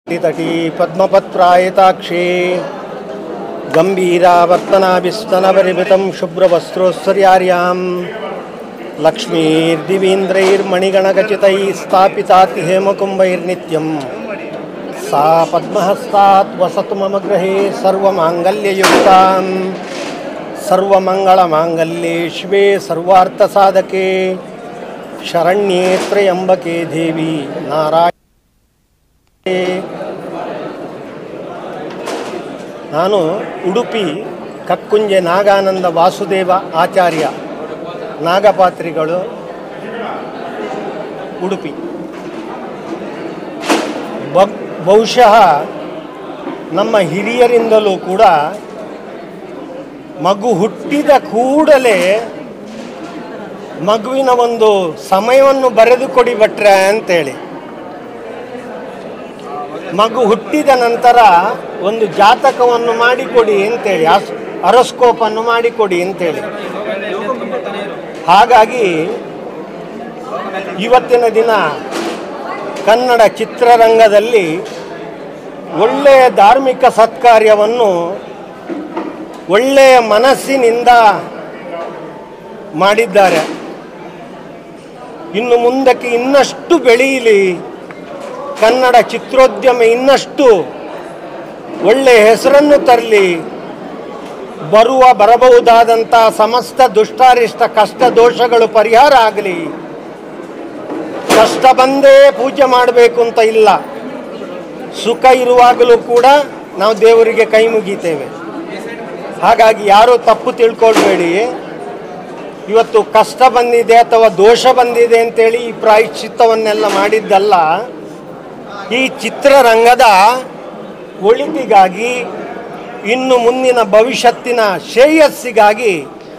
तटी पद्मपत्रायताक्षी गंभीरावर्तनाभिस्तनपरिमितं शुभ्रवस्त्रोत्सर्यार्यां लक्ष्मीर्दिवीन्द्रैर्मणिगणखचितैः स्थापिताति हेमकुम्भैर्नित्यं सा पद्महस्तात् वसतु मम गृहे सर्वमाङ्गल्ययुक्तां सर्वमङ्गलमाङ्गल्ये शिवे सर्वार्थसाधके शरण्ये त्र्यम्बके देवी नारायणे। ನಾನು ಉಡುಪಿ ಕಕ್ಕುಂಜೆ ನಾಗಾನಂದ ವಾಸುದೇವ ಆಚಾರ್ಯ ನಾಗಪಾತ್ರಿಗಳು ಉಡುಪಿ. ಬಹುಶಃ ನಮ್ಮ ಹಿರಿಯರಿಂದಲೂ ಕೂಡ ಮಗು ಹುಟ್ಟಿದ ಕೂಡಲೇ ಮಗುವಿನ ಒಂದು ಸಮಯವನ್ನು ಬರೆದು ಕೊಡಿ ಭಟ್ರೆ ಅಂತೇಳಿ, ಮಗು ಹುಟ್ಟಿದ ನಂತರ ಒಂದು ಜಾತಕವನ್ನು ಮಾಡಿಕೊಡಿ ಅಂತೇಳಿ, ಅರೋಸ್ಕೋಪನ್ನು ಮಾಡಿಕೊಡಿ ಅಂತೇಳಿ. ಹಾಗಾಗಿ ಇವತ್ತಿನ ದಿನ ಕನ್ನಡ ಚಿತ್ರರಂಗದಲ್ಲಿ ಒಳ್ಳೆಯ ಧಾರ್ಮಿಕ ಸತ್ಕಾರ್ಯವನ್ನು ಒಳ್ಳೆಯ ಮನಸ್ಸಿನಿಂದ ಮಾಡಿದ್ದಾರೆ. ಇನ್ನು ಮುಂದಕ್ಕೆ ಇನ್ನಷ್ಟು ಬೆಳೆಯಲಿ, ಕನ್ನಡ ಚಿತ್ರೋದ್ಯಮ ಇನ್ನಷ್ಟು ಒಳ್ಳೆಯ ಹೆಸರನ್ನು ತರಲಿ, ಬರಬಹುದಾದಂಥ ಸಮಸ್ತ ದುಷ್ಟಾರಿಷ್ಟ ಕಷ್ಟ ದೋಷಗಳು ಪರಿಹಾರ ಆಗಲಿ. ಕಷ್ಟ ಬಂದೇ ಪೂಜೆ ಮಾಡಬೇಕು ಅಂತ ಇಲ್ಲ, ಸುಖ ಇರುವಾಗಲೂ ಕೂಡ ನಾವು ದೇವರಿಗೆ ಕೈ ಮುಗಿತೇವೆ. ಹಾಗಾಗಿ ಯಾರೂ ತಪ್ಪು ತಿಳ್ಕೊಳ್ಬೇಡಿ. ಇವತ್ತು ಕಷ್ಟ ಬಂದಿದೆ ಅಥವಾ ದೋಷ ಬಂದಿದೆ ಅಂತೇಳಿ ಈ ಪ್ರಾಯಶ್ಚಿತ್ತವನ್ನೆಲ್ಲ ಮಾಡಿದ್ದಲ್ಲ. ಈ ಚಿತ್ರರಂಗದ ಒಳಿತಿಗಾಗಿ, ಇನ್ನು ಮುಂದಿನ ಭವಿಷ್ಯತ್ತಿನ ಶ್ರೇಯಸ್ಸಿಗಾಗಿ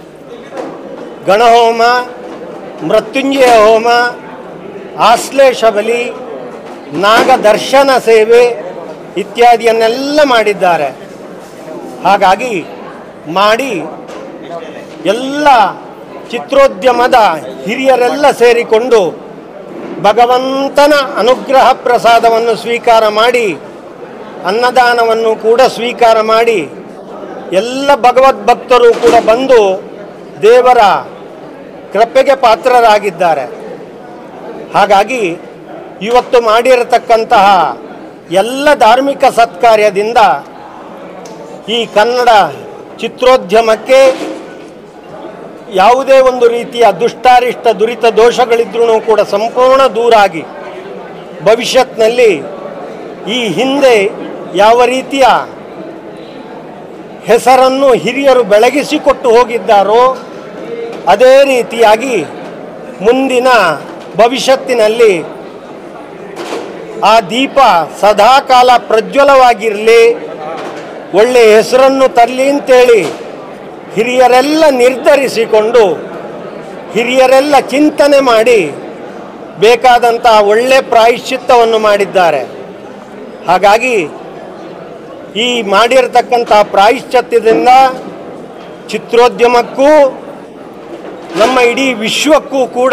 ಗಣಹೋಮ, ಮೃತ್ಯುಂಜಯ ಹೋಮ, ಆಶ್ಲೇಷ ಬಲಿ, ನಾಗದರ್ಶನ ಸೇವೆ ಇತ್ಯಾದಿಯನ್ನೆಲ್ಲ ಮಾಡಿದ್ದಾರೆ. ಹಾಗಾಗಿ ಮಾಡಿ ಎಲ್ಲ ಚಿತ್ರೋದ್ಯಮದ ಹಿರಿಯರೆಲ್ಲ ಸೇರಿಕೊಂಡು ಭಗವಂತನ ಅನುಗ್ರಹ ಪ್ರಸಾದವನ್ನು ಸ್ವೀಕಾರ ಮಾಡಿ, ಅನ್ನದಾನವನ್ನು ಕೂಡ ಸ್ವೀಕಾರ ಮಾಡಿ, ಎಲ್ಲ ಭಗವದ್ಭಕ್ತರು ಕೂಡ ಬಂದು ದೇವರ ಕೃಪೆಗೆ ಪಾತ್ರರಾಗಿದ್ದಾರೆ. ಹಾಗಾಗಿ ಇವತ್ತು ಮಾಡಿರತಕ್ಕಂತಹ ಎಲ್ಲ ಧಾರ್ಮಿಕ ಸತ್ಕಾರ್ಯದಿಂದ ಈ ಕನ್ನಡ ಚಿತ್ರೋದ್ಯಮಕ್ಕೆ ಯಾವುದೇ ಒಂದು ರೀತಿಯ ದುಷ್ಟಾರಿಷ್ಟ ದುರಿತ ದೋಷಗಳಿದ್ರೂ ಕೂಡ ಸಂಪೂರ್ಣ ದೂರಾಗಿ, ಭವಿಷ್ಯತ್ನಲ್ಲಿ ಈ ಹಿಂದೆ ಯಾವ ರೀತಿಯ ಹೆಸರನ್ನು ಹಿರಿಯರು ಬೆಳಗಿಸಿಕೊಟ್ಟು ಹೋಗಿದ್ದಾರೋ ಅದೇ ರೀತಿಯಾಗಿ ಮುಂದಿನ ಭವಿಷ್ಯತ್ತಿನಲ್ಲಿ ಆ ದೀಪ ಸದಾಕಾಲ ಪ್ರಜ್ವಲವಾಗಿರಲಿ, ಒಳ್ಳೆಯ ಹೆಸರನ್ನು ತರಲಿ ಅಂತೇಳಿ ಹಿರಿಯರೆಲ್ಲ ನಿರ್ಧರಿಸಿಕೊಂಡು, ಹಿರಿಯರೆಲ್ಲ ಚಿಂತನೆ ಮಾಡಿ ಬೇಕಾದಂತಹ ಒಳ್ಳೆಯ ಪ್ರಾಯಶ್ಚಿತ್ತವನ್ನು ಮಾಡಿದ್ದಾರೆ. ಹಾಗಾಗಿ ಈ ಮಾಡಿರತಕ್ಕಂಥ ಪ್ರಾಯಶ್ಚಿತ್ತದಿಂದ ಚಿತ್ರೋದ್ಯಮಕ್ಕೂ ನಮ್ಮ ಇಡೀ ವಿಶ್ವಕ್ಕೂ ಕೂಡ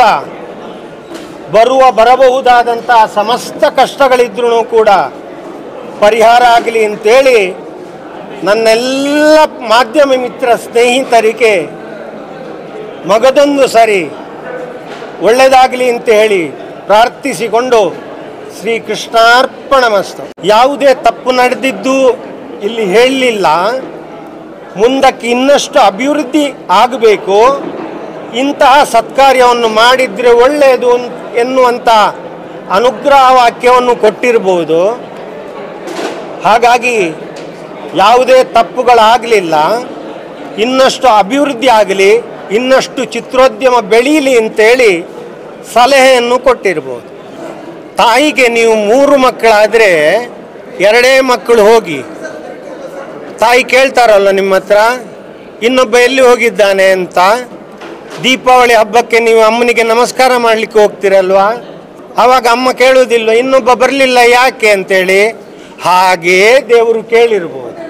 ಬರಬಹುದಾದಂಥ ಸಮಸ್ತ ಕಷ್ಟಗಳಿದ್ರೂ ಕೂಡ ಪರಿಹಾರ ಆಗಲಿ ಅಂತೇಳಿ ನನ್ನೆಲ್ಲ ಮಾಧ್ಯಮ ಮಿತ್ರ ಸ್ನೇಹಿತರಿಗೆ ಮಗದೊಂದು ಸರಿ ಒಳ್ಳೆಯದಾಗಲಿ ಅಂತ ಹೇಳಿ ಪ್ರಾರ್ಥಿಸಿಕೊಂಡು ಶ್ರೀಕೃಷ್ಣಾರ್ಪಣಮಸ್ತು. ಯಾವುದೇ ತಪ್ಪು ನಡೆದಿದ್ದು ಇಲ್ಲಿ ಹೇಳಲಿಲ್ಲ. ಮುಂದಕ್ಕೆ ಇನ್ನಷ್ಟು ಅಭಿವೃದ್ಧಿ ಆಗಬೇಕು, ಇಂತಹ ಸತ್ಕಾರ್ಯವನ್ನು ಮಾಡಿದರೆ ಒಳ್ಳೆಯದು ಎನ್ನುವಂಥ ಅನುಗ್ರಹ ವಾಕ್ಯವನ್ನು ಕೊಟ್ಟಿರ್ಬೋದು. ಹಾಗಾಗಿ ಯಾವುದೇ ತಪ್ಪುಗಳಾಗಲಿಲ್ಲ, ಇನ್ನಷ್ಟು ಅಭಿವೃದ್ಧಿ ಆಗಲಿ, ಇನ್ನಷ್ಟು ಚಿತ್ರೋದ್ಯಮ ಬೆಳೀಲಿ ಅಂತೇಳಿ ಸಲಹೆಯನ್ನು ಕೊಟ್ಟಿರ್ಬೋದು. ತಾಯಿಗೆ ನೀವು 3 ಮಕ್ಕಳಾದರೆ 2 ಮಕ್ಕಳು ಹೋಗಿ ತಾಯಿ ಕೇಳ್ತಾರಲ್ಲ ನಿಮ್ಮ ಹತ್ರ, ಇನ್ನೊಬ್ಬ ಎಲ್ಲಿ ಹೋಗಿದ್ದಾನೆ ಅಂತ. ದೀಪಾವಳಿ ಹಬ್ಬಕ್ಕೆ ನೀವು ಅಮ್ಮನಿಗೆ ನಮಸ್ಕಾರ ಮಾಡಲಿಕ್ಕೆ ಹೋಗ್ತಿರಲ್ವಾ, ಆವಾಗ ಅಮ್ಮ ಕೇಳುವುದಿಲ್ಲ ಇನ್ನೊಬ್ಬ ಬರಲಿಲ್ಲ ಯಾಕೆ ಅಂತೇಳಿ. ಹಾಗೇ ದೇವರು ಕೇಳಿರ್ಬೋದು.